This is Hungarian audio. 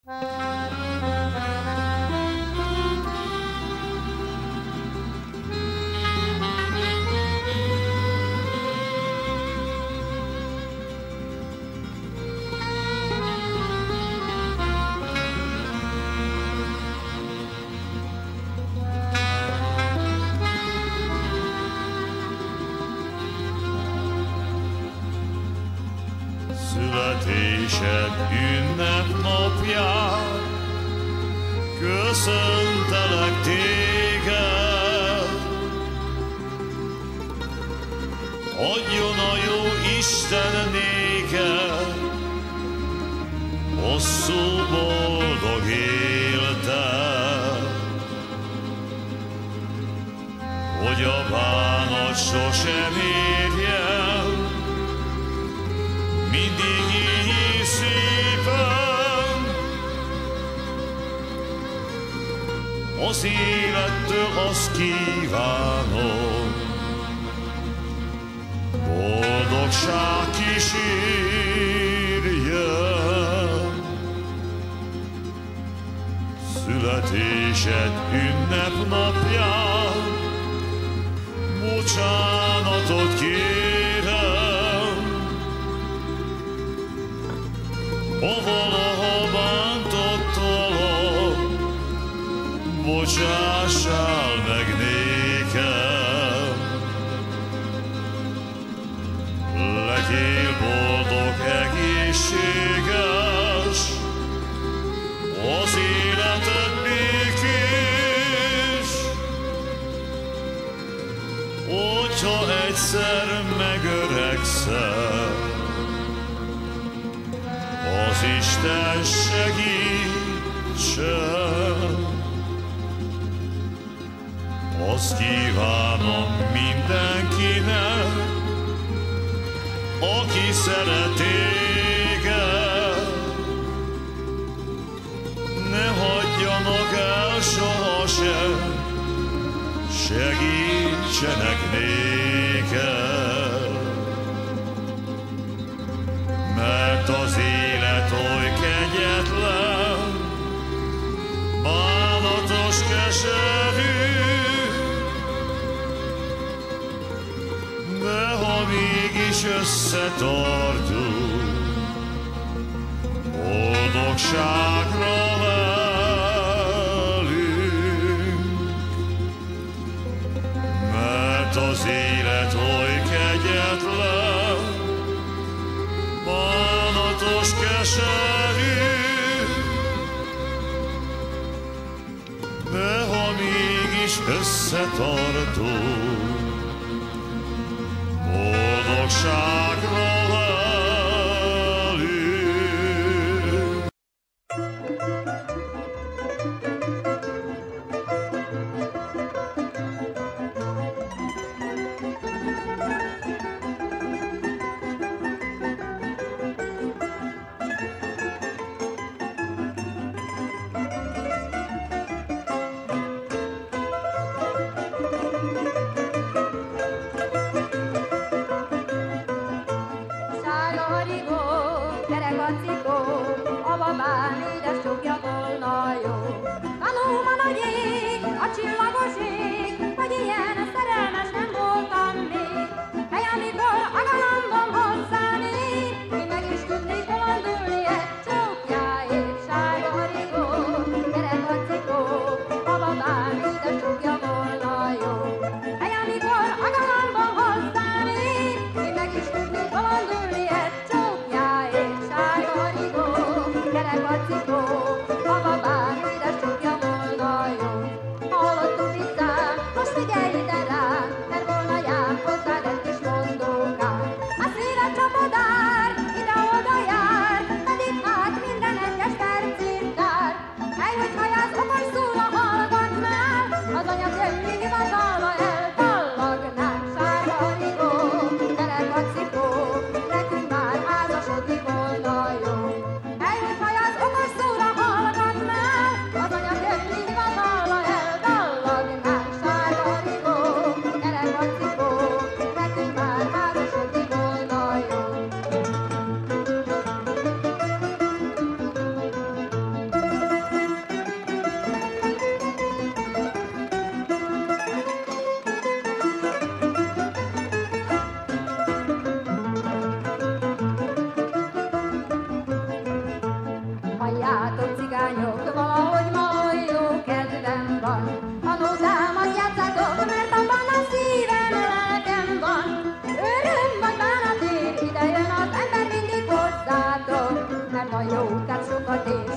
Születésed ünnepnapján köszöntelek téged. Adjon a jó Isten néked hosszú boldog életet, hogy a bánat sosem érjen, mindig így szépen. Az élettől azt kívánom, boldogság kísérjen. Születésed ünnepnapján bocsánatot kérem, ha valaha bántottalak, bocsássál meg nékem. Legyél boldog, egészséges, az életed békés, hogyha egyszer megöregszel, az Isten segítsen. Azt kívánom mindenkinek, aki szeret téged, ne hagyjanak el sohasem, segítsenek néked. Mert az élet oly kegyetlen, bánatos, keserű, de ha mégis összetartunk, boldogságra velünk. Mert az élet oly kegyetlen, bánatos, keserű, de ha mégis összetartunk, boldogságra velünk. Oh, sokat és